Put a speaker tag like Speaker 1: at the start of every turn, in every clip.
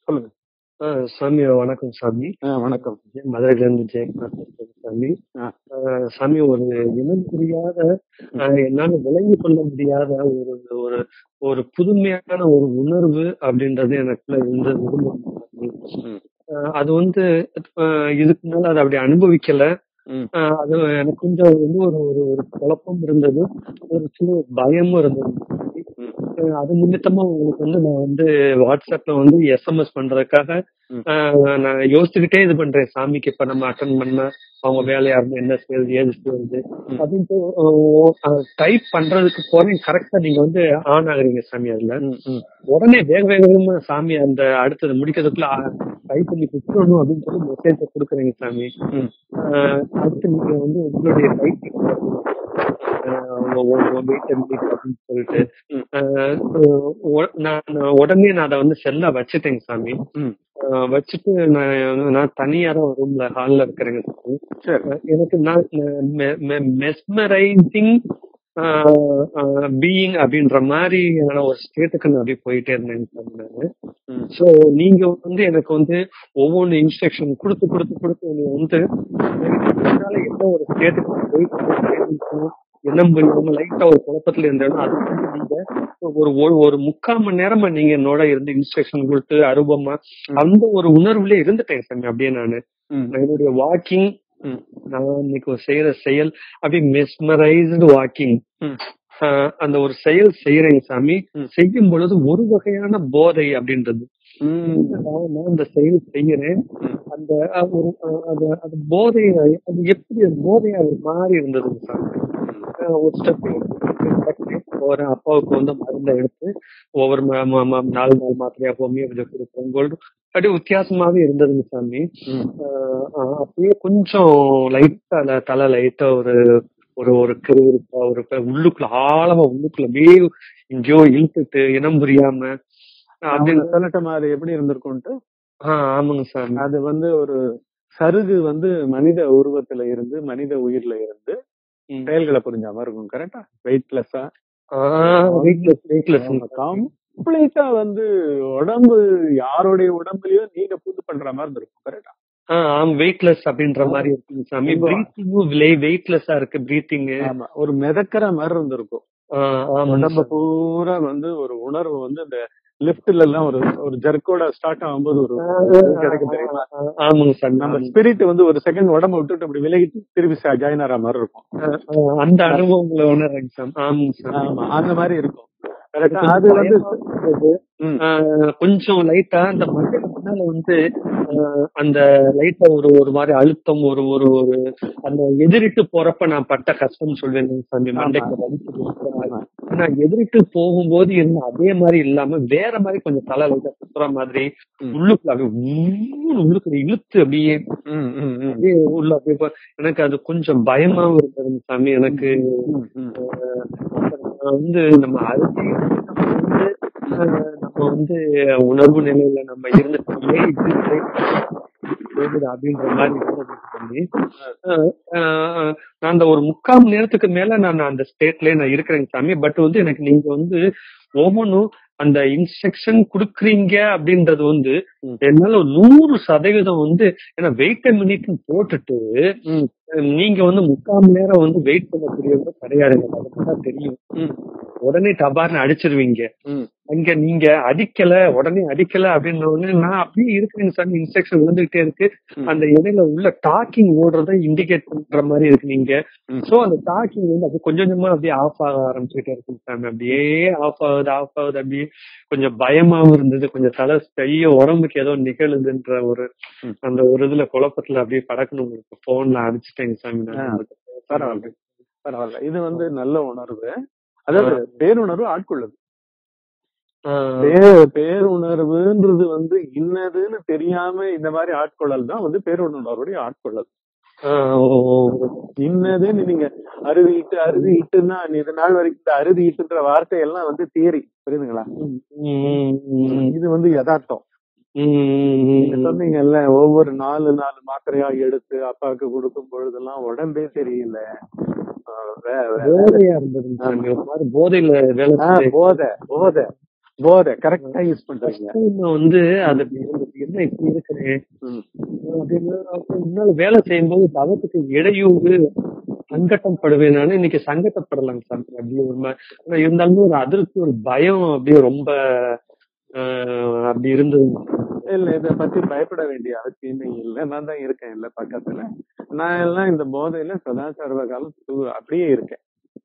Speaker 1: சொல்லுங்க.
Speaker 2: சாமி வணக்கம் சாமி.
Speaker 1: வணக்கம்.
Speaker 2: மதுரையில இருந்து ஜெயக்குமார் பேசுறேன் சாமி. சாமி, ஒரு இனம் புரியாத, என்னால விளங்கி கொள்ள முடியாத ஒரு ஒரு ஒரு புதுமையான ஒரு உணர்வு அப்படின்றது எனக்குள்ள இருந்தது. அது வந்து இதுக்கு மேல அதை அப்படி அனுபவிக்கல. அது எனக்கு கொஞ்சம் வந்து ஒரு ஒரு குழப்பம் இருந்தது, ஒரு சின்ன பயமும் இருந்தது. அது நிமித்தமா உங்களுக்கு வந்து நான் வந்து வாட்ஸ்அப்ல வந்து SMS பண்றதுக்காக நான் யோசிச்சுக்கிட்டே இது பண்றேன் சாமிக்கு. இப்ப நம்ம அட்டன் பண்ண அவங்க வேலையா இருந்து என்ன செய்யுது ஏது செய்யுது அப்படின்ட்டு டைப் பண்றதுக்கு போறேன். கரெக்டா நீங்க வந்து ஆன் ஆகுறீங்க சாமி. அதுல உடனே வேக வேகமா சாமி அந்த அடுத்தது முடிக்கிறதுக்குள்ள டைப் பண்ணி கொடுத்துடணும் அப்படின்னு சொல்லி மெசேஜ் கொடுக்குறீங்க சாமி. அடுத்து நீங்க வந்து உங்களுடைய டைப் அப்படின்னு சொல்லிட்டு உடனே நான் அதை வந்து செல்ல வச்சுட்டேங்க சாமி. வச்சுட்டு நான் தனியா தான் ரூம்ல ஹால்ல இருக்கிறேங்க சாமி. எனக்கு மெஸ்மரைசிங் பீயிங் அப்படின்ற மாதிரி ஒரு ஸ்டேட்டுக்கு நான் அப்படியே போயிட்டே இருந்தேங்க சாமி நானு. சோ நீங்க வந்து எனக்கு வந்து ஒவ்வொன்று இன்ஸ்ட்ரக்ஷன் கொடுத்து நீங்க வந்து என்ன ஒரு ஸ்டேட்டுக்கு போயிட்டு என்ன பண்ணுவாங்க லைட்டா ஒரு குழப்பத்துல இருந்தேன்னா அது வந்து நீங்க ஒரு 3/4 மணி நேரமா நீங்க என்னோட இருந்து இன்ஸ்ட்ரக்ஷன் கொடுத்து அருபமா அந்த ஒரு உணர்வுல இருந்துட்டேன் சாமி. அப்படியே நானு என்னுடைய வாக்கிங், நான் இன்னைக்கு செய்யற செயல் அப்படியே மெஸ்மரைஸ்டு வாக்கிங், அந்த ஒரு செயல் செய்யறேங்க சாமி. செய்யும் பொழுது ஒரு வகையான போதை அப்படின்றது. நான் இந்த செயல் செய்யறேன், அந்த அது போதை, அது எப்படி போதையா மாறி இருந்ததுங்க சாமி. ஒரு ஸ்டெப் போறேன், அப்பாவுக்கு வந்து மருந்தை எடுத்து ஒவ்வொரு 4 மாத்திரையா ஹோமியோபதி கொடுக்குறோம். அப்படியே வித்தியாசமாவே இருந்ததுங்க சாமி. அப்படியே கொஞ்சம் லைட்டா தலை லைட்டா ஒரு ஒரு ஒரு கிருவிருப்பா ஒரு உள்ளுக்குள்ள ஆழமா உள்ளுக்குள்ள அப்படியே எங்கேயோ இழுத்துட்டு இனம் புரியாம
Speaker 1: அப்படின்னு சொல்லட்டமா அது எப்படி இருந்திருக்கும்ட்டு?
Speaker 2: ஆமாங்க சார்.
Speaker 1: அது வந்து ஒரு சருகு வந்து மனித உருவத்துல இருந்து மனித உயிர்ல இருந்து செயல்களை புரிஞ்ச மாதிரி இருக்கும். கரெக்டா? வெயிட்லெஸ்ஸா கம்ப்ளீட்டா வந்து உடம்பு யாருடைய உடம்புலயோ நீங்க பூந்து பண்ற மாதிரி இருக்கும். கரெக்டா?
Speaker 2: வெயிட்லெஸ் அப்படின்ற மாதிரி இருக்குங்க சாமி. பிரீத்திங்கும் வெயிட்லெஸ்ஸா இருக்கு. பிரீத்திங்
Speaker 1: ஒரு மிதக்கிற மாதிரி இருந்திருக்கும். உடம்பு பூரா வந்து ஒரு உணர்வு வந்து இந்த லிப்ட்ல எல்லாம் ஒரு ஜர்க்கோட ஸ்டார்ட் ஆகும்போது ஒரு கிடைக்கும் தெரியுமா?
Speaker 2: ஆமாங்க சார்.
Speaker 1: நம்ம ஸ்பிரிட் வந்து ஒரு செகண்ட் உடம்பு விட்டுட்டு அப்படி விலகிட்டு திருப்பி ஜாயின் ஆற மாதிரி இருக்கும்.
Speaker 2: அந்த அனுபவங்களை உணர்றேங்க சார். ஆமாங்க சார்.
Speaker 1: ஆமா, அந்த மாதிரி இருக்கும். அது வந்து
Speaker 2: கொஞ்சம் லைட்டா அந்த மண்டைக்கு முன்னால வந்து அந்த லைட்டா ஒரு ஒரு மாதிரி அழுத்தம், ஒரு ஒரு ஒரு அந்த எதிரிட்டு போறப்ப நான் பட்ட கஷ்டம் சொல்வேன் சாமி. மண்டைக்கு வலிச்சு நான் எதிரிட்டு போகும்போது இருந்த அதே மாதிரி இல்லாம வேற மாதிரி கொஞ்சம் தலை லைட்டா சுத்துற மாதிரி உள்ளுக்குள்ள அப்படியே உள்ளுக்குள்ள இழுத்து அப்படியே உள்ள அப்படியே எனக்கு அது கொஞ்சம் பயமாவும் இருந்தது சாமி. எனக்கு வந்து நம்ம அழுத்தி நம்ம வந்து உணர்வு நிலையில நம்ம இருந்துட்டோமே அப்படின்ற மாதிரி பண்ணி நான் அந்த ஒரு 3/4 மணி நேரத்துக்கு மேல நான் அந்த ஸ்டேட்லயே நான் இருக்கிறேங்க சாமி. பட் வந்து எனக்கு நீங்க வந்து ஒவ்வொன்றும் அந்த இன்ஸ்ட்ரக்ஷன் குடுக்குறீங்க அப்படின்றது வந்து என்னால 100% வந்து ஏன்னா வெயிட் மினிட் போட்டுட்டு நீங்க வந்து 3/4 மணி நேரம் வந்து வெயிட் பண்ணக்கூடியவங்க கிடையாதுங்க. அதுதான் தெரியும். உடனே டபார்னு அடிச்சிருவீங்க. அங்க நீங்க உடனே அடிக்கல அப்படின்னு நான் அப்படியே இருக்கிறேங்க சார். இன்ஸ்ட்ரக்ஷன் வந்துகிட்டே இருக்கு. அந்த இடையில உள்ள டாக்கிங் ஓடுறத இண்டிகேட் பண்ற மாதிரி இருக்கு நீங்க. சோ அந்த டாக்கிங் வந்து அப்படியே கொஞ்சம் கொஞ்சமா அப்படியே ஆஃப் ஆக ஆரம்பிச்சுட்டே இருக்குங்க சார். அப்படியே ஆஃப் ஆகுது அப்படியே கொஞ்சம் பயமாவும் இருந்தது. கொஞ்சம் தலை கைய உடம்புக்கு ஏதோ நிகழுதுன்ற ஒரு அந்த ஒரு இதுல குழப்பத்துல அப்படியே படக்குன்னு உங்களுக்கு போன்ல அடிச்சுட்டேங்க சாமி.
Speaker 1: பரவாயில்ல. இது வந்து நல்ல உணர்வு. அதாவது பேருணர்வு ஆட்கொள்ளுது. பேருணர்வுன்றது வந்து இன்னதுன்னு தெரியாம இந்த மாதிரி ஆட்கொள்ளல் தான் வந்து பேருணர்வுடைய ஆட்கொள்ளல். இன்னதுன்னு நீங்க அறுதிட்டுன்னா இது நாள் வரைக்கும் இந்த அறுதிட்டுன்ற வார்த்தை எல்லாம் வந்து தியரி, புரியுதுங்களா? இது வந்து யதார்த்தம். நீங்க சொன்னீங்கல்ல, ஒவ்வொரு 4 மாத்திரையா எடுத்து அப்பாவுக்கு கொடுக்கும் பொழுதெல்லாம் உடம்பே தெரியல, போதையில போதை போதை கரெக்டா யூஸ் பண்றீங்க.
Speaker 2: வந்து அது என்ன இப்படி இருக்கிறேன் அப்படின்னு முன்னால வேலை செய்யும்போது தவத்துக்கு இடையூறு சங்கட்டம் படுவேன். நானு இன்னைக்கு சங்கட்டப்படலாங்க சார். அப்படி ஒரு இருந்தாலுமே ஒரு அதிர்ச்சி, ஒரு பயம் அப்படியே ரொம்ப அப்படி இருந்தது.
Speaker 1: இல்ல இத பத்தி பயப்பட வேண்டிய அவசியமே இல்லை. நான் தான் இருக்கேன் இல்ல பக்கத்துல. நான் எல்லாம் இந்த போதையில சதா சர்வ காலம் அப்படியே இருக்கேன்.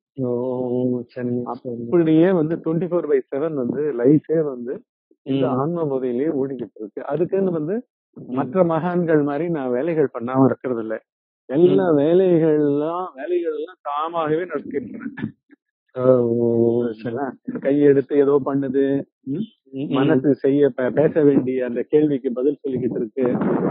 Speaker 1: அப்படியே வந்து 24/7 வந்து லைஃபே வந்து இந்த ஆன்ம போதையிலேயே ஓடிக்கிட்டு இருக்கு. அதுக்குன்னு வந்து மற்ற மகான்கள் மாதிரி நான் வேலைகள் பண்ணாம இருக்கிறது இல்ல. எல்லா வேலைகள் எல்லாம் தாமாகவே நடத்திருக்கிறேன். கையெடுத்து ஏதோ பண்ணுது, மனசு செய்ய பேச வேண்டிய அந்த கேள்விக்கு பதில் சொல்லிக்கிட்டு இருக்கு.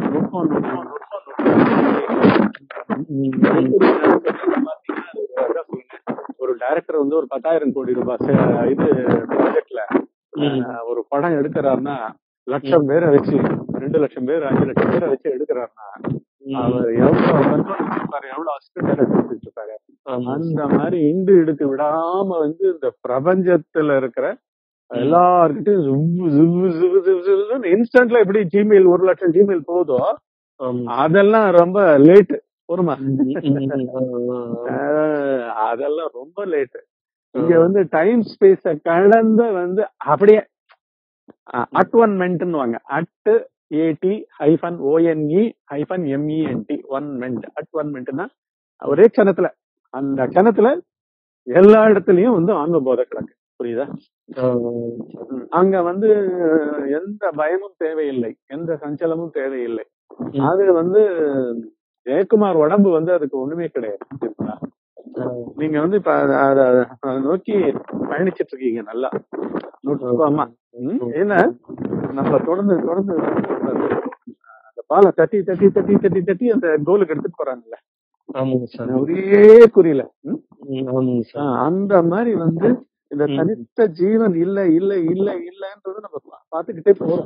Speaker 1: ஒரு டைரக்டர் வந்து ஒரு 10,000 கோடி ரூபாய் இது ப்ராஜெக்ட்ல ஒரு படம் எடுக்கிறாருன்னா, லட்சம் பேரை வச்சு 2 லட்சம் பேர் 5 லட்சம் பேரை வச்சு எடுக்கிறாருன்னா அவர் எவ்வளவு அசிஸ்டன்ட் இருப்பாரு. அந்த மாதிரி இண்டு எடுத்து விடாம வந்து இந்த பிரபஞ்சத்துல இருக்கிற எல்லார்கிட்டையும் இன்ஸ்டன்ட்ல எப்படி ஜிமெயில் 1 லட்சம் ஜிமெயில் போதோ அதெல்லாம் ரொம்ப லேட்டு. பொறுமா, அதெல்லாம் ரொம்ப லேட்டு. இங்க வந்து டைம் ஸ்பேஸ கடந்த வந்து அப்படியே அட்வன்மெண்ட் அட்வன்மெண்ட் ஒரே கணத்துல அந்த கணத்துல எல்லா இடத்துலயும் வந்து ஆன்ம போதை கிடக்கு. புரியுதா? அங்க வந்து எந்த பயமும் தேவையில்லை, எந்த சஞ்சலமும் தேவையில்லை. அது வந்து ஜெயக்குமார் உடம்பு வந்து அதுக்கு ஒண்ணுமே கிடையாது. நீங்க வந்து இப்ப அதை நோக்கி பயணிச்சிட்டு இருக்கீங்க நல்லா நுட்பமா. ஏன்னா நம்ம தொடர்ந்து அந்த பாலை தட்டி தட்டி தட்டி தட்டி தட்டி அந்த கோலுக்கு எடுத்துட்டு போறாங்கல்ல, ஒரே குறியில. அந்த மாதிரி வந்து இந்த தனித்த ஜீவன் இல்ல இல்ல இல்ல இல்லன்றத நம்ம பாத்துக்கிட்டே போறோம்.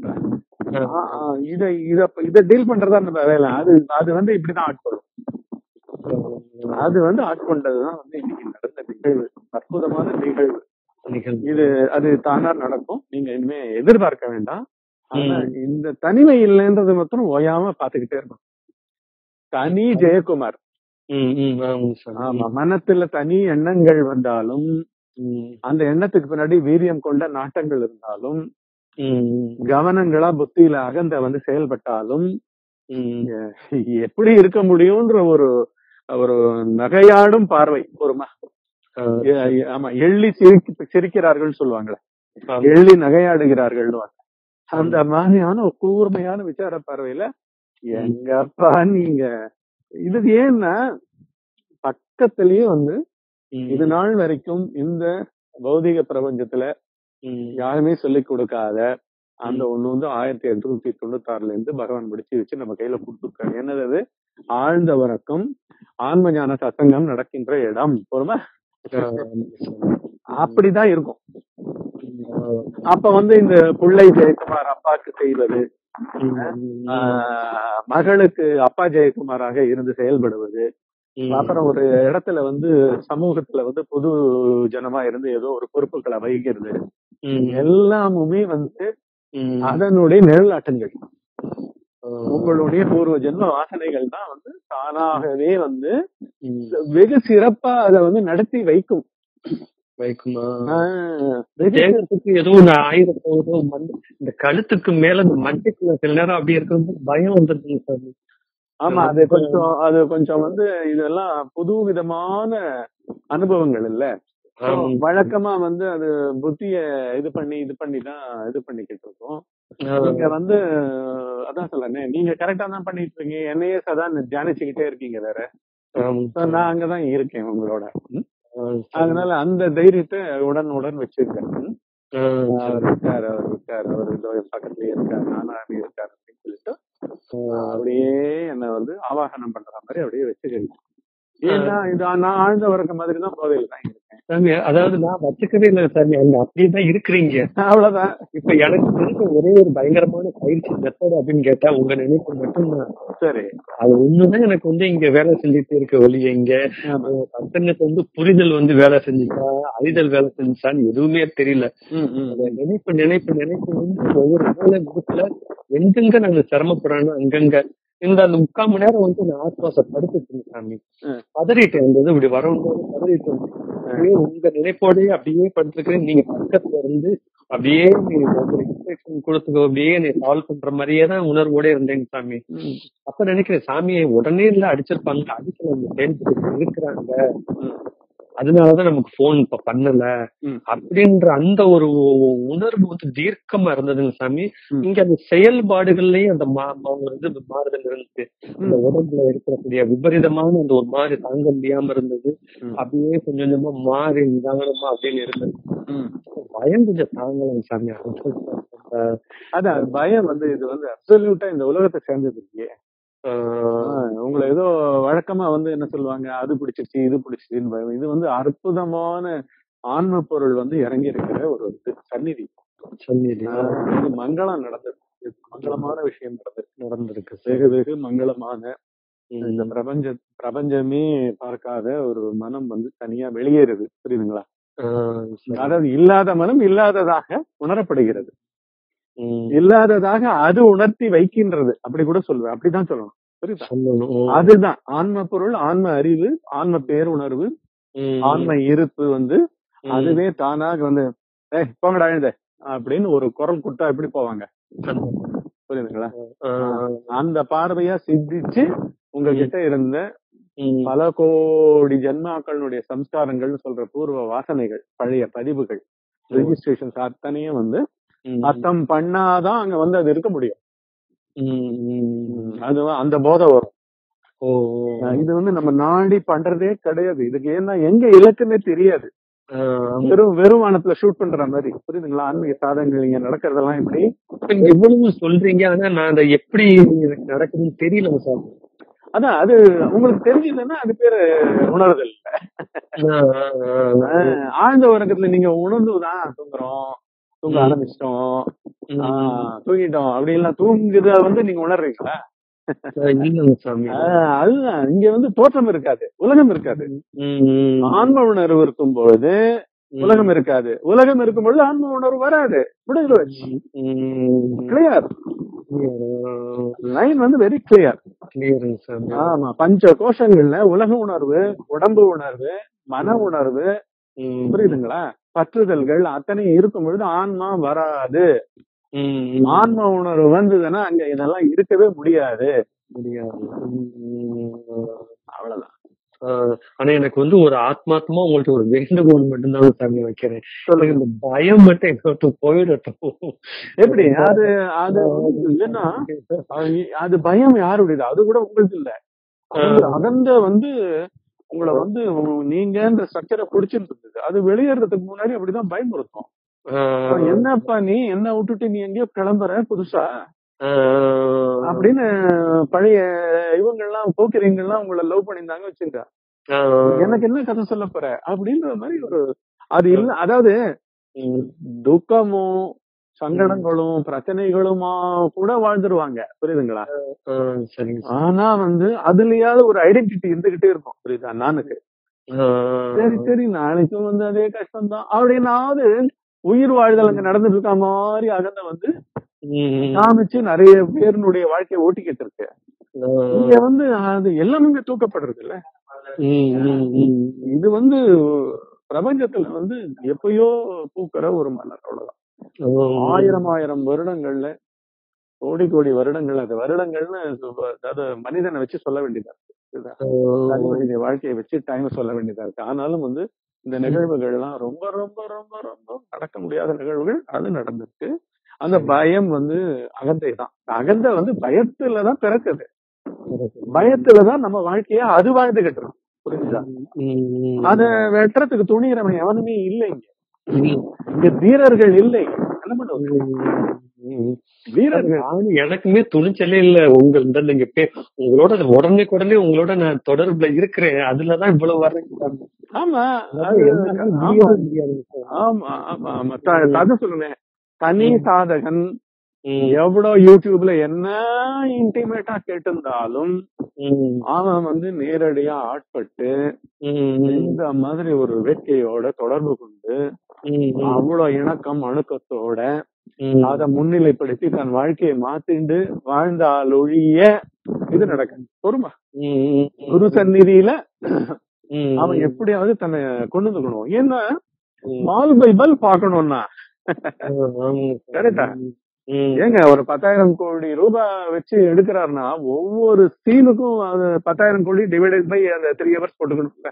Speaker 1: இத டீல் பண்றதா நம்ம வேலை. அது வந்து இப்படிதான் ஆட்கொள்ளும். அது வந்து ஆட்கொண்டதுதான் வந்து இன்னைக்கு நடந்த நிகழ்வு, அற்புதமான நிகழ்வு. இது அது தானா நடக்கும், நீங்க இனிமே எதிர்பார்க்க வேண்டாம். ஆனா இந்த தனிமை இல்லைன்றது மட்டும் ஓயாம பாத்துக்கிட்டே இருக்கும். தனி ஜெயக்குமார். ஆமா, மனத்துல தனி எண்ணங்கள் வந்தாலும், அந்த எண்ணத்துக்கு பின்னாடி வீரியம் கொண்ட நாட்டங்கள் இருந்தாலும், கவனங்களா புத்தியில அகந்த வந்து செயல்பட்டாலும் எப்படி இருக்க முடியும்ன்ற ஒரு ஒரு நகையாடும் பார்வை. ஒருமா ஆமா, எள்ளி சிரிக்கிறார்கள் சொல்லுவாங்களே, எள்ளி நகையாடுகிறார்கள். அந்த மாதிரியான ஒரு கூர்மையான விசார பார்வையில எங்கப்பா நீங்க இது ஏன்னா பக்கத்திலேயே வந்து இது நாள் வரைக்கும் இந்த பௌதிக பிரபஞ்சத்துல யாருமே சொல்லிக் கொடுக்காத அந்த ஒண்ணு வந்து 1896 இருந்து பகவான் பிடிச்சு வச்சு நம்ம கையில கொடுத்துருக்காங்க. என்னது? ஆழ்ந்த உறக்கம், ஆன்ம ஞான சத்சங்கம் நடக்கின்ற இடம். பொறுமா அப்படிதான் இருக்கும். அப்ப வந்து இந்த பிள்ளை ஜெயக்குமார் அப்பாக்கு செய்வது, மகளுக்கு அப்பா ஜெயக்குமாராக இருந்து செயல்படுவது, அப்புறம் ஒரு இடத்துல வந்து சமூகத்துல வந்து பொது ஜனமா இருந்து ஏதோ ஒரு பொறுப்புகளை வகிக்கிறது, எல்லாமுமே வந்து அதனுடைய நிழலாட்டங்கள். உங்களுடைய பூர்வ ஜென்ம வாசனைகள் தான் வந்து தானாகவே வந்து வெகு சிறப்பா அதை வந்து நடத்தி வைக்குமா.
Speaker 2: ஏதோ ஒரு ஆயிரம் இந்த கழுத்துக்கு மேல இந்த மண்டைக்குள்ள சில நேரம் அப்படி இருக்கிறது பயம் வந்துருக்குங்க சார்.
Speaker 1: ஆமா, அது கொஞ்சம் வந்து இதெல்லாம் புது விதமான அனுபவங்கள் இல்ல. வழக்கமா வந்து அது புத்திய இது பண்ணிதான் இது பண்ணிக்கிட்டு இருக்கோம். நீங்க வந்து அதான் சொல்ல, நீங்க கரெக்டா தான் பண்ணிட்டு இருக்கீங்க. என்னையே சதா தியானிச்சுக்கிட்டே இருக்கீங்க வேற. நான் அங்கதான் இருக்கேன் உங்களோட. அதனால அந்த தைரியத்தை உடன் வச்சிருக்கேன். அவர் பக்கத்துலயே இருக்காரு, நானாவே இருக்காரு அப்படின்னு சொல்லிட்டு அப்படியே என்ன வந்து ஆவாகனம் பண்ற மாதிரி அப்படியே வச்சுக்கணும். ஏன்னா இது நான் ஆழ்ந்த வரக்க மாதிரி தான் போதையில தான் இருக்கேன்.
Speaker 2: சாமி அதாவது நான் வச்சுக்கவே இல்லை சாமி, அங்க அப்படியேதான் இருக்கிறீங்க.
Speaker 1: அவ்வளவுதான்.
Speaker 2: இப்ப எனக்கு தெரிஞ்ச ஒரே ஒரு பயங்கரமான பயிற்சி மெத்தட் அப்படின்னு கேட்டா உங்க நினைப்பு மட்டும்தான்.
Speaker 1: சரி,
Speaker 2: அது ஒண்ணுதான் எனக்கு இங்க வேலை செஞ்சுட்டு இருக்க ஒழிய இங்க பசங்களுக்கு புரிதல் வேலை செஞ்சுச்சா அறிதல் வேலை செஞ்சுச்சான்னு எதுவுமே தெரியல. நினைப்பு நினைப்பு நினைப்பு ஒவ்வொரு வேலை முகத்துல எங்கெங்க நாங்க சிரமப்படுறோம் அங்கங்க இந்த அந்த 3/4 மணி நேரம் நான் ஆஸ்வாசப்படுத்திட்டு இருந்தேன் சாமி. பதறிட்டேன், அந்த இப்படி வரும்போது பதறிட்டு அப்படியே உங்க நினைப்போடய அப்படியே படுத்துருக்கேன். நீங்க பக்கத்துல இருந்து அப்படியே இன்ஸ்ட்ரக்ஷன் கொடுத்துக்கோ, அப்படியே நீ சால்வ் பண்ற மாதிரியே தான் உணர்வோட இருந்தேங்க சாமி. அப்ப நினைக்கிறேன் சாமியை உடனே இல்ல அடிச்சிருப்பாங்க, அடிச்சு நம்ம செயல்பட்டு இருக்கிறாங்க, அதனாலதான் நமக்கு போன் இப்ப பண்ணல அப்படின்ற அந்த ஒரு உணர்வு தீர்க்கமா இருந்ததுங்க சாமி. இங்க அந்த செயல்பாடுகள்லயும் அந்த மாறுதல் இருந்துச்சு. அந்த உடம்புல இருக்கக்கூடிய விபரீதமான அந்த ஒரு மாதிரி தாங்க முடியாம இருந்தது. அப்படியே கொஞ்சம் கொஞ்சமா மாறி நிதானமா அப்படின்னு இருந்தது. பயம் கொஞ்சம் தாங்கலாம் சாமி.
Speaker 1: அதான் பயம் இது அப்சல்யூட்டா இந்த உலகத்தை சேர்ந்தது இல்லையே. உங்களை ஏதோ வழக்கமா என்ன சொல்லுவாங்க, அது பிடிச்சிருச்சு இது பிடிச்சிருச்சுன்னு. இது அற்புதமான ஆன்ம பொருள் இறங்கி இருக்கிற ஒரு சந்நிதி. மங்களம் நடந்திருக்கு, மங்களமான விஷயம் நடந்திருக்கு, வெகு வெகு மங்களமான. இந்த பிரபஞ்சமே பார்க்காத ஒரு மனம் தனியா வெளியேறுது, புரியுதுங்களா? அதாவது இல்லாத மனம் இல்லாததாக உணரப்படுகிறது, இல்லாததாக அது உணர்த்தி வைக்கின்றது, அப்படி கூட சொல்லுவேன், அப்படிதான் சொல்லணும், புரியுதா? அதுதான் ஆன்ம பொருள், ஆன்ம அறிவு, ஆன்ம பேருணர்வு, ஆன்ம இருப்பு. அதுவே தானாக போங்கடா எழுத அப்படின்னு ஒரு குரல் கொடுத்தா எப்படி போவாங்க, புரியுதுங்களா? அந்த பார்வையா சிந்திச்சு உங்ககிட்ட இருந்த பல கோடி ஜென்மாக்களுடைய சம்ஸ்காரங்கள்னு சொல்ற பூர்வ வாசனைகள், பழைய பதிவுகள், ரெஜிஸ்ட்ரேஷன்ஸ் அத்தனையும் அர்த்தம் பண்ணாதான் அங்க அது இருக்க முடியும். அது அந்த போதை வரும். இது நம்ம நாடி பண்றதே கிடையாது. இதுக்கு ஏன்னா எங்க இலக்குன்னே தெரியாது, வெறும் வானத்துல ஷூட் பண்ற மாதிரி, புரியுதுங்களா? ஆன்மீக சாதனைகள் இங்க நடக்கிறதெல்லாம் எப்படி
Speaker 2: இவ்வளவு சொல்றீங்க, ஆனா நான் அதை எப்படி நடக்குதுன்னு தெரியல சார்.
Speaker 1: அதான் அது உங்களுக்கு தெரிஞ்சதுன்னா அது பேரு உணர்தல். ஆழ்ந்த உறக்கத்துல நீங்க உணர்ந்துதான் தூங்குறோம், தூங்க ஆரம்பிச்சிட்டோம், தூங்கிட்டோம் அப்படின்லாம் தூங்குத நீங்க உணர்றீங்களா? அதுதான் இங்க தோற்றம் இருக்காது, உலகம் இருக்காது. ஆன்ம உணர்வு இருக்கும் பொழுது உலகம் இருக்காது, உலகம் இருக்கும் பொழுது ஆன்ம உணர்வு வராது. Clear line, very clear. ஆமா, பஞ்ச கோஷங்கள்ல உலக உணர்வு, உடம்பு உணர்வு, மன உணர்வு, புரியுதுங்களா? பற்றுதல்கள் அத்தனை இருக்கும் பொழுது ஆன்மா வராது. ஆன்ம உணர்வு வந்ததுன்னா அங்க இதெல்லாம் இருக்கவே முடியாது. அவ்வளவுதான்.
Speaker 2: ஆனா எனக்கு ஒரு ஆத்மாத்மா உங்கள்ட்ட ஒரு வேண்டுகோள் மட்டும்தான் சாமி வைக்கிறேன். இந்த பயம் மட்டும் எங்களுக்கு போயிடட்டும்.
Speaker 1: எப்படி அது அது ஏன்னா அது பயம் யாருடையது? அது கூட உங்களுக்கு இல்ல. அகந்த உங்களை நீங்க ஸ்ட்ரக்சரை பிடிச்சிட்டு இருந்தது. அது வெளியேறதுக்கு முன்னாடி அப்படிதான் பயமுறுத்தும். என்னப்பா நீ என்ன விட்டுட்டு நீ எங்கேயோ கிளம்புற புதுசா அப்படின்னு பழைய இவங்கெல்லாம் போக்கிறீங்கெல்லாம் உங்களை லவ் பண்ணியிருந்தாங்க வச்சுங்க, எனக்கு என்ன கதை சொல்ல போற அப்படின்ற மாதிரி ஒரு அது இல்ல. அதாவது துக்கமும் சங்கடங்களும் பிரச்சனைகளுமா கூட வாழ்ந்துருவாங்க, புரியுதுங்களா? ஆனா அதுலயாவது ஒரு ஐடென்டிட்டி இருந்துகிட்டே இருக்கும், புரியுதா? நானுக்கு சரி நாளைக்கும் அதே கஷ்டம் தான் அப்படின்னாவது உயிர் வாழ்தல் அங்க நடந்துட்டு இருக்க மாதிரி அகந்த காமிச்சு நிறைய பேருனுடைய வாழ்க்கையை ஓட்டிக்கிட்டு இருக்கு. இங்க அது எல்லாமே தூக்கப்படுறது இல்ல. இது பிரபஞ்சத்துல எப்பயோ பூக்கிற ஒரு மலர், அவ்வளவுதான். ஆயிரம் வருடங்கள்ல, கோடி கோடி வருடங்கள், அது வருடங்கள்னு அதாவது மனிதனை வச்சு சொல்ல வேண்டியதா இருக்கு, வாழ்க்கையை வச்சு டைம் சொல்ல வேண்டியதா இருக்கு. ஆனாலும் இந்த நிகழ்வுகள்லாம் ரொம்ப ரொம்ப ரொம்ப ரொம்ப நடக்க முடியாத நிகழ்வுகள் அது நடந்திருக்கு. அந்த பயம் அகந்தை தான். அகந்தை பயத்துலதான் பிறக்குது, பயத்துலதான் நம்ம வாழ்க்கைய அது வாழ்ந்துகிட்டு இருக்கோம், புரிஞ்சுதா? அத வெட்டுறதுக்கு துணிகிறவன் எவனுமே இல்லை இங்க. இங்க தீரர்கள் இல்லை. என்ன பண்ணுவோம்? வீரர்கள்.
Speaker 2: எனக்குமே துணிச்சலே இல்ல. நீங்க உங்களோட உடனே உங்களோட நான் தொடர்புல இருக்கிறேன். அதுலதான் இவ்வளவு வர்றேன்.
Speaker 1: ஆமா ஆமா ஆமா ஆமா கதை சொல்லுங்க. தனி சாதகன் எவ்வளவு யூடியூப்ல என்ன இன்டிமேட்டா கேட்டிருந்தாலும் அவன் வந்து நேரடியா ஆட்பட்டு இந்த மாதிரி ஒரு வேட்கையோட தொடர்பு கொண்டு அவ்வளவு இணக்கம் அணுக்கத்தோட அத முன்னிலைப்படுத்தி தன் வாழ்க்கையை மாத்திண்டு வாழ்ந்தாலொழிய இது நடக்கும். பொறுமா குரு சந்நிதியில அவன் எப்படியாவது தன்னை கொண்டு வந்துக்கணும். ஏன்னா பால் பை பால் பாக்கணும்னா கரெக்டா ஏங்க ஒரு 10,000 கோடி ரூபாய் வச்சு எடுக்கிறாருன்னா ஒவ்வொரு சீனுக்கும் அது 10,000 கோடி டிவைடட் பை அந்த 3 hours போட்டுக்கணும்.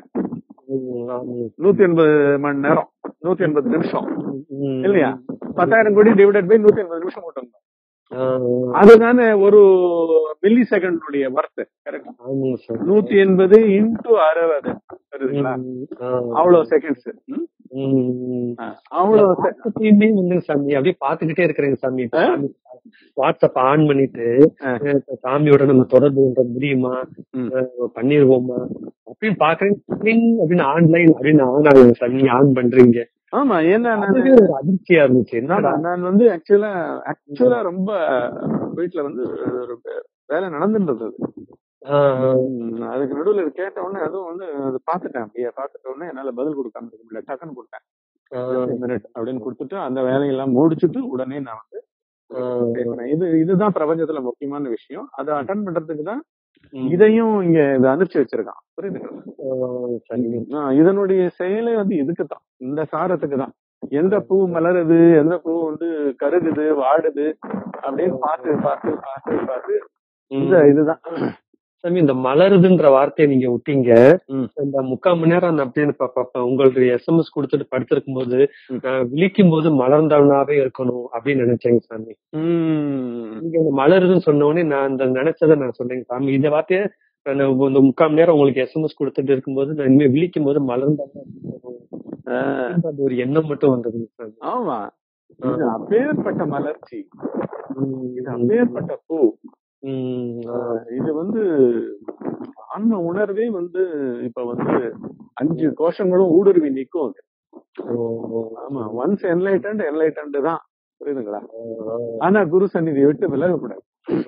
Speaker 1: 180 மணி நேரம் 180 நிமிஷம் இல்லையா? 10,000 கோடி டிவைடட் பை 180 நிமிஷம் போட்டுக்கணும். அதுதானே ஒரு மில்லி செகண்டுடைய வர்த்து. கரெக்டா? 180 into 60 வருதுங்களா? அவ்வளவு செகண்ட்ஸ். அவ்வளவு
Speaker 2: வந்து சாமி அப்படியே பாத்துக்கிட்டே இருக்கிறேங்க சாமி. வாட்ஸ்அப் ஆன் பண்ணிட்டு சாமியோட நம்ம தொடர்பு பண்ற முடியுமா, பண்ணிருவோமா அப்படின்னு பாக்குறேன். அப்படின்னு ஆன்லைன் அப்படின்னு ஆன் ஆகுங்க சாமி. ஆன் பண்றீங்க.
Speaker 1: ஆமா. ஏன்னா
Speaker 2: ஒரு அதிர்ச்சியா இருந்துச்சு.
Speaker 1: நான் வந்து ஆக்சுவலா ரொம்ப வீட்டுல வந்து வேலை நடந்துன்றது. அதுக்கு நடுவுல கேட்ட உடனே அதுவும் வந்து அது பாத்துட்டேன். அப்படியே பாத்துட்ட உடனே என்னால பதில் கொடுக்காம இருக்க முடியல. டக்குன்னு கொடுத்தேன் அப்படின்னு கொடுத்துட்டு அந்த வேலையெல்லாம் முடிச்சுட்டு உடனே நான் வந்து இதுதான் பிரபஞ்சத்துல முக்கியமான விஷயம். அதை அட்டன் பண்றதுக்கு தான் இதையும் இங்க அனுப்பிச்சு வச்சிருக்கான். புரியுதுங்களா? இதனுடைய செயலே வந்து இதுக்குதான், இந்த சாரத்துக்கு தான். எந்த பூ மலருது, எந்த பூ வந்து கருகுது வாடுது அப்படின்னு பார்த்து பார்த்து பார்த்து பார்த்து இதுதான்
Speaker 2: சாமி. இந்த மலருதுன்ற வார்த்தையை நீங்க விட்டீங்க. இந்த 3/4 மணி நேரம் அப்படின்னு உங்களுடைய SMS கொடுத்துட்டு படுத்திருக்கும் போது விழிக்கும் போது மலர்ந்தவனாவே இருக்கணும் அப்படின்னு நினைச்சேங்க சாமி. நீங்க இந்த மலருதுன்னு சொன்ன உடனே நான் இந்த நினைச்சதை நான் சொன்னேங்க சாமி. இந்த வார்த்தையை இந்த 3/4 மணி நேரம் உங்களுக்கு SMS கொடுத்துட்டு இருக்கும்போது நான் இனிமே விழிக்கும் போது மலர்ந்தவனா அந்த ஒரு எண்ணம் மட்டும் வந்ததுங்க சாமி.
Speaker 1: ஆமா, அப்பேற்பட்ட மலர்ச்சி, இது அப்பேற்பட்ட பூ. இது வந்து ஆன்ம உணர்வே வந்து இப்ப வந்து 5 கோஷங்களும் ஊடுருவி நிக்கும். ஆமா, ஒன்ஸ் என்லைட்டன்ட் தான். புரியுதுங்களா? ஆனா குரு சந்நிதி விட்டு விலகக்கூடாது.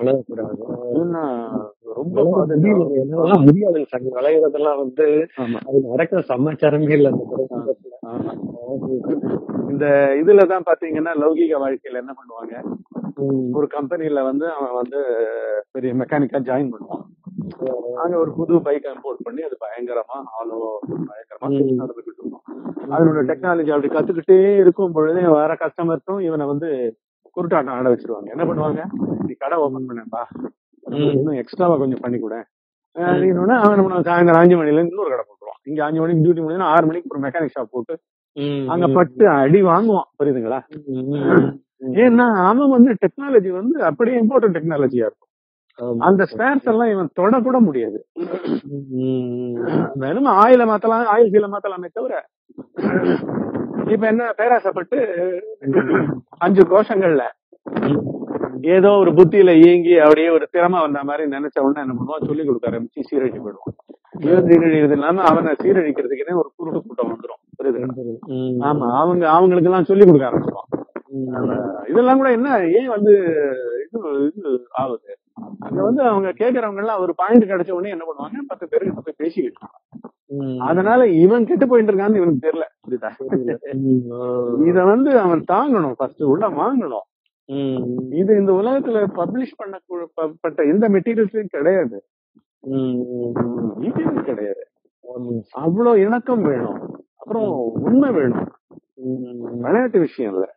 Speaker 1: ரொம்ப
Speaker 2: முடியாது சாமி. விளையாடுறதெல்லாம் வந்து அது நடக்கிற சமாச்சாரமே இல்ல.
Speaker 1: இந்த இதுலதான் பாத்தீங்கன்னா லௌகிக வாழ்க்கையில என்ன பண்ணுவாங்க, ஒரு கம்பெனில வந்து அவன் வந்து பெரிய மெக்கானிக்கா ஜாயின் பண்ணுவான். அங்க ஒரு புது பைக் இம்போர்ட் பண்ணி அது பயங்கரமா நடந்துகிட்டு இருக்கும். அதனோட டெக்னாலஜி அப்படி கத்துக்கிட்டே இருக்கும் பொழுதே வர கஸ்டமர்ஸும் இவனை வந்து குருட்டாட்டம் ஆட வச்சிருவாங்க. என்ன பண்ணுவாங்க, நீ கடை ஓபன் பண்ணப்பா, இன்னும் எக்ஸ்ட்ராவா கொஞ்சம் பண்ணி கூட அப்படின்னா அவன் நம்ம சாயந்தரம் 5 மணில இருந்து இன்னொரு கடை போட்டுருவான். இங்க 5 மணிக்கு டியூட்டி முடிஞ்சா 6 மணிக்கு ஒரு மெக்கானிக் ஷாப் போட்டு அங்க பட்டு அடி வாங்குவான். புரியுதுங்களா? ஏன்னா அவன் வந்து டெக்னாலஜி வந்து அப்படியே இம்பார்ட்டன்ட் டெக்னாலஜியா இருக்கும். அந்த ஸ்பேர்ஸ் எல்லாம் இவன் தொட கூட முடியாது. வேணுமா ஆயில மாத்தலாம், ஆயில் கீழ மாத்தலாமே தவிர இப்ப என்ன பேராசப்பட்டு 5 கோஷங்கள்ல ஏதோ ஒரு புத்தியில இயங்கி அப்படியே ஒரு திறமை வந்த மாதிரி நினைச்ச உடனே என்ன பண்ணுவான், சொல்லி கொடுக்க ஆரம்பிச்சு சீரழிச்சு போயிடுவான். இவன் சீரழிகிறது இல்லாம அவனை சீரழிக்கிறதுக்குன்னே ஒரு குருட்டு கூட்டம் வந்துடும். ஆமா, அவங்களுக்கு எல்லாம் சொல்லி கொடுக்க ஆரம்பிச்சிருவான். இதெல்லாம் கூட என்ன ஏன் வந்து இது ஆகுது, அங்க வந்து அவங்க கேக்குறவங்க எல்லாம் ஒரு பாயிண்ட் கிடைச்ச உடனே என்ன பண்ணுவாங்க, 10 பேருக்கு போய் பேசிக்கிட்டு இருக்காங்க. அதனால இவன் கெட்டு போயிட்டு இருக்கான்னு இவனுக்கு தெரியல. இத வந்து அவன் தாங்கணும், ஃபர்ஸ்ட் உள்ள வாங்கணும். இது இந்த உலகத்துல பப்ளிஷ் பண்ணப்பட்ட எந்த மெட்டீரியல்ஸும் கிடையாது, கிடையாது. அவ்வளவு இணக்கம் வேணும், அப்புறம் உண்மை வேணும், விளையாட்டு விஷயம் இல்ல.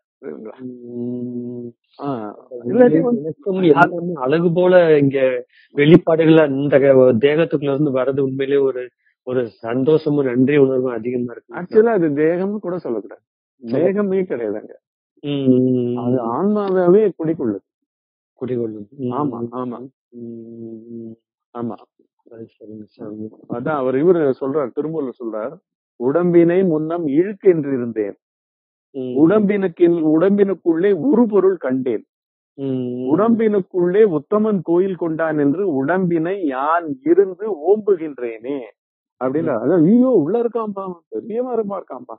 Speaker 2: அழகு போல இங்க வெளிப்பாடுகள் இந்த தேகத்துக்குள்ள இருந்து வர்றது உண்மையிலே ஒரு சந்தோஷமும் நன்றி உணர்வும் அதிகமா இருக்கு.
Speaker 1: ஆக்சுவலா அது தேகம்னு கூட சொல்லக்கூடாது, தேகமே கிடையாதுங்க. அது ஆன்மாவே குடிக்கொள்ளுது. ஆமா ஆமா ஆமா. அதான் அவர் இவரு சொல்றார், திருமூலர் சொல்றார், உடம்பினை முன்னம் இழுக்கென்று இருந்தேன், உடம்பினுக்குள்ளே ஒரு பொருள் கண்டேன், உடம்பினுக்குள்ளே உத்தமன் கோயில் கொண்டான் என்று உடம்பினை யான் இருந்து ஓம்புகின்றேனே அப்படின்னு. அதான் ஐயோ உள்ள இருக்காம்பா, பெரிய மரமா இருக்காம்பா,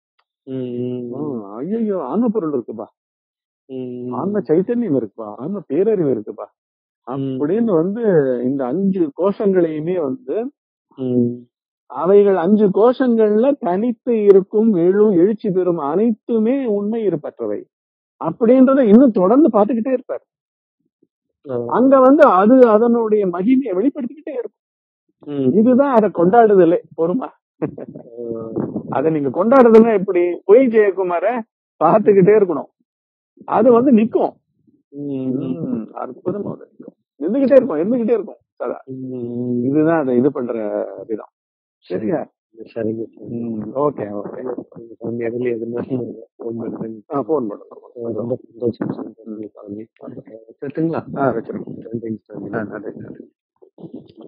Speaker 1: ஐயோ ஆன்ம பொருள் இருக்குப்பா, ஆன்ம சைத்தன்யம் இருக்குப்பா, ஆன்ம பேரறிவு இருக்குப்பா அப்படின்னு வந்து இந்த 5 கோஷங்களையுமே வந்து அவைகள் 5 கோஷங்கள்ல தனித்து இருக்கும் எழுச்சி பெறும் அனைத்துமே உண்மை இருப்பற்றவை அப்படின்றத இன்னும் தொடர்ந்து பார்த்துக்கிட்டே இருப்பார். அங்க வந்து அது அதனுடைய மகிமையை வெளிப்படுத்திக்கிட்டே இருக்கும். இதுதான் அதை கொண்டாடுதலே. பொறுமா அதை நீங்க கொண்டாடுறதுன்னா எப்படி? பொய் ஜெயக்குமார பார்த்துக்கிட்டே இருக்கணும், அது வந்து நிக்கும். அற்புதமா இருந்துகிட்டே இருக்கும் சதா. இதுதான் அதை இது பண்ற விதம். சரியா? சரிங்க. Okay okay. இடையில எதுனா போன் பண்ணுங்க. ரொம்ப சந்தோஷம். வச்சுருங்க. நன்றி.